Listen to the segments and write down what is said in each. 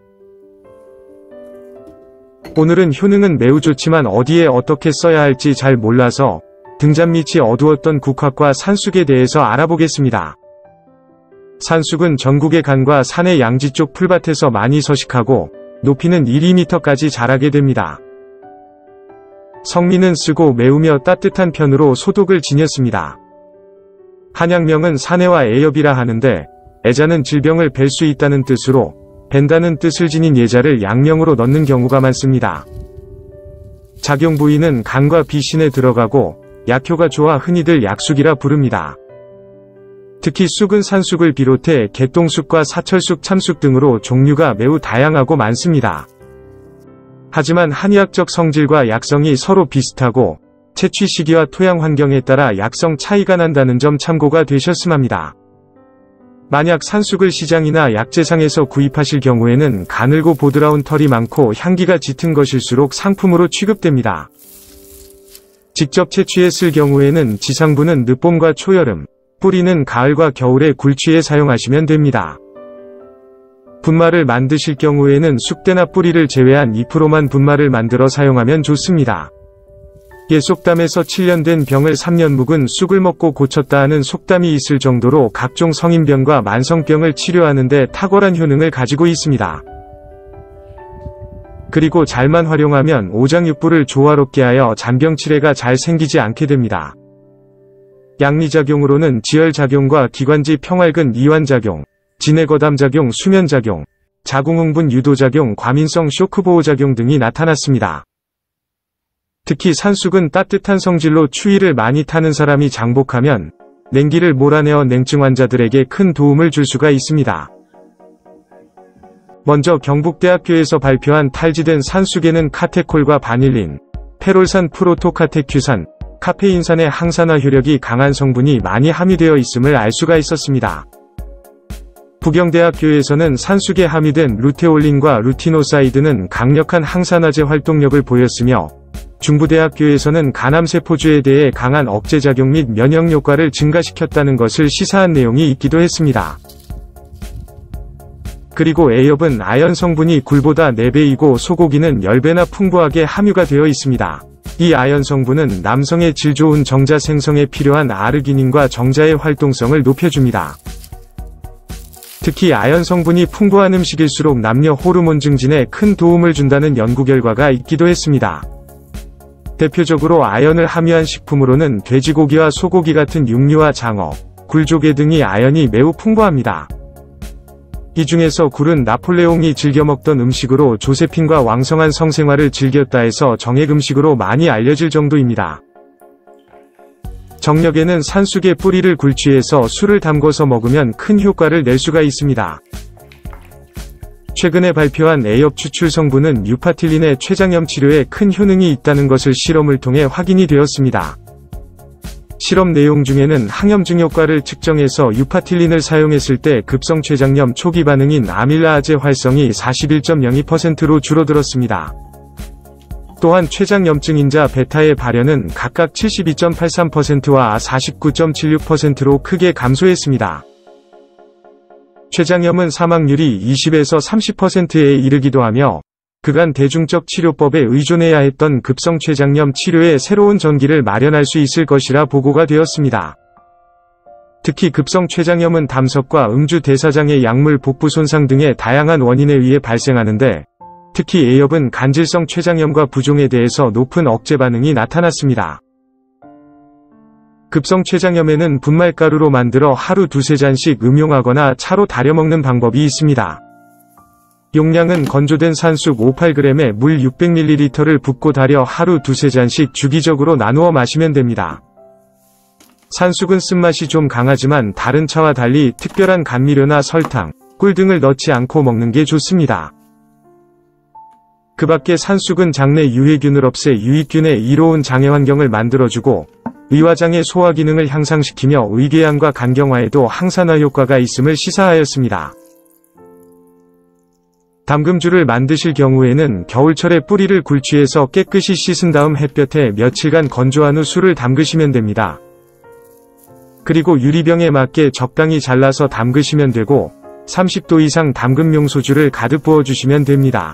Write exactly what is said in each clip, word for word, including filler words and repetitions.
오늘은 효능은 매우 좋지만 어디에 어떻게 써야 할지 잘 몰라서 등잔밑이 어두웠던 국화과 산쑥에 대해서 알아보겠습니다. 산쑥은 전국의 간과 산의 양지 쪽 풀밭에서 많이 서식하고 높이는 일, 이 미터까지 자라게 됩니다. 성미는 쓰고 매우며 따뜻한 편으로 소독을 지녔습니다. 한약명은 산해와 애엽이라 하는데 애자는 질병을 뵐 수 있다는 뜻으로 벤다는 뜻을 지닌 예자를 약명으로 넣는 경우가 많습니다. 작용 부위는 간과 비신에 들어가고 약효가 좋아 흔히들 약쑥이라 부릅니다. 특히 쑥은 산쑥을 비롯해 개똥쑥과 사철쑥, 참쑥 등으로 종류가 매우 다양하고 많습니다. 하지만 한의학적 성질과 약성이 서로 비슷하고 채취 시기와 토양 환경에 따라 약성 차이가 난다는 점 참고가 되셨음 합니다. 만약 산쑥을 시장이나 약재상에서 구입하실 경우에는 가늘고 보드라운 털이 많고 향기가 짙은 것일수록 상품으로 취급됩니다. 직접 채취해 쓸 경우에는 지상부는 늦봄과 초여름, 뿌리는 가을과 겨울에 굴취해 사용하시면 됩니다. 분말을 만드실 경우에는 쑥대나 뿌리를 제외한 잎으로만 분말을 만들어 사용하면 좋습니다. 속담에서 칠 년 된 병을 삼 년 묵은 쑥을 먹고 고쳤다 하는 속담이 있을 정도로 각종 성인병과 만성병을 치료하는 데 탁월한 효능을 가지고 있습니다. 그리고 잘만 활용하면 오장육부를 조화롭게 하여 잔병치레가 잘 생기지 않게 됩니다. 양리작용으로는 지혈작용과 기관지 평활근 이완작용, 진해거담작용, 수면작용, 자궁흥분 유도작용, 과민성 쇼크보호작용 등이 나타났습니다. 특히 산쑥은 따뜻한 성질로 추위를 많이 타는 사람이 장복하면 냉기를 몰아내어 냉증 환자들에게 큰 도움을 줄 수가 있습니다. 먼저 경북대학교에서 발표한 탈지된 산쑥에는 카테콜과 바닐린, 페롤산, 프로토카테큐산, 카페인산의 항산화 효력이 강한 성분이 많이 함유되어 있음을 알 수가 있었습니다. 부경대학교에서는 산쑥에 함유된 루테올린과 루티노사이드는 강력한 항산화제 활동력을 보였으며 중부대학교에서는 간암세포주에 대해 강한 억제작용 및 면역효과를 증가시켰다는 것을 시사한 내용이 있기도 했습니다. 그리고 애엽은 아연 성분이 굴보다 네 배이고 소고기는 십 배나 풍부하게 함유가 되어 있습니다. 이 아연 성분은 남성의 질 좋은 정자 생성에 필요한 아르기닌과 정자의 활동성을 높여줍니다. 특히 아연 성분이 풍부한 음식일수록 남녀 호르몬 증진에 큰 도움을 준다는 연구 결과가 있기도 했습니다. 대표적으로 아연을 함유한 식품으로는 돼지고기와 소고기 같은 육류와 장어, 굴조개 등이 아연이 매우 풍부합니다. 이 중에서 굴은 나폴레옹이 즐겨 먹던 음식으로 조세핀과 왕성한 성생활을 즐겼다 해서 정액 음식으로 많이 알려질 정도입니다. 정력에는 산쑥의 뿌리를 굴취해서 술을 담궈서 먹으면 큰 효과를 낼 수가 있습니다. 최근에 발표한 애엽 추출 성분은 유파틸린의 췌장염 치료에 큰 효능이 있다는 것을 실험을 통해 확인이 되었습니다. 실험 내용 중에는 항염증 효과를 측정해서 유파틸린을 사용했을 때 급성 췌장염 초기 반응인 아밀라아제 활성이 사십일 점 영이 퍼센트로 줄어들었습니다. 또한 췌장염증인자 베타의 발현은 각각 칠십이 점 팔삼 퍼센트와 사십구 점 칠육 퍼센트로 크게 감소했습니다. 췌장염은 사망률이 이십에서 삼십 퍼센트에 이르기도 하며 그간 대중적 치료법에 의존해야 했던 급성 췌장염 치료에 새로운 전기를 마련할 수 있을 것이라 보고가 되었습니다. 특히 급성 췌장염은 담석과 음주 대사장의 약물 복부 손상 등의 다양한 원인에 의해 발생하는데 특히 애엽은 간질성 췌장염과 부종에 대해서 높은 억제 반응이 나타났습니다. 급성 췌장염에는 분말가루로 만들어 하루 두세 잔씩 음용하거나 차로 달여 먹는 방법이 있습니다. 용량은 건조된 산쑥 오십팔 그램에 물 육백 밀리리터를 붓고 달여 하루 두세 잔씩 주기적으로 나누어 마시면 됩니다. 산쑥은 쓴맛이 좀 강하지만 다른 차와 달리 특별한 감미료나 설탕, 꿀 등을 넣지 않고 먹는 게 좋습니다. 그 밖에 산쑥은 장내 유해균을 없애 유익균의 이로운 장애 환경을 만들어주고 의화장의 소화 기능을 향상시키며 의궤양과 간경화에도 항산화 효과가 있음을 시사하였습니다. 담금주를 만드실 경우에는 겨울철에 뿌리를 굴취해서 깨끗이 씻은 다음 햇볕에 며칠간 건조한 후 술을 담그시면 됩니다. 그리고 유리병에 맞게 적당히 잘라서 담그시면 되고 삼십 도 이상 담근 명소주를 가득 부어주시면 됩니다.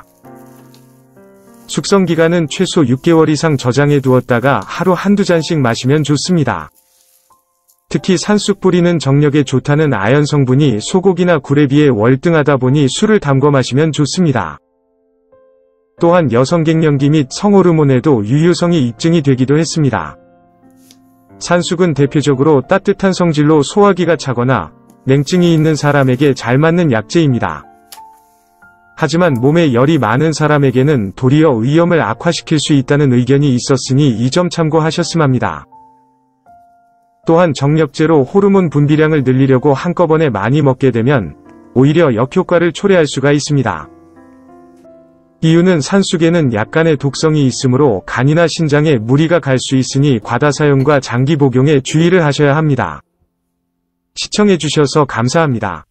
숙성기간은 최소 육 개월 이상 저장해 두었다가 하루 한두 잔씩 마시면 좋습니다. 특히 산쑥 뿌리는 정력에 좋다는 아연 성분이 소고기나 굴에 비해 월등하다 보니 술을 담궈 마시면 좋습니다. 또한 여성 갱년기 및 성호르몬에도 유효성이 입증이 되기도 했습니다. 산쑥은 대표적으로 따뜻한 성질로 소화기가 차거나 냉증이 있는 사람에게 잘 맞는 약재입니다. 하지만 몸에 열이 많은 사람에게는 도리어 위염을 악화시킬 수 있다는 의견이 있었으니 이 점 참고하셨음 합니다. 또한 정력제로 호르몬 분비량을 늘리려고 한꺼번에 많이 먹게 되면 오히려 역효과를 초래할 수가 있습니다. 이유는 산쑥에는 약간의 독성이 있으므로 간이나 신장에 무리가 갈 수 있으니 과다 사용과 장기 복용에 주의를 하셔야 합니다. 시청해주셔서 감사합니다.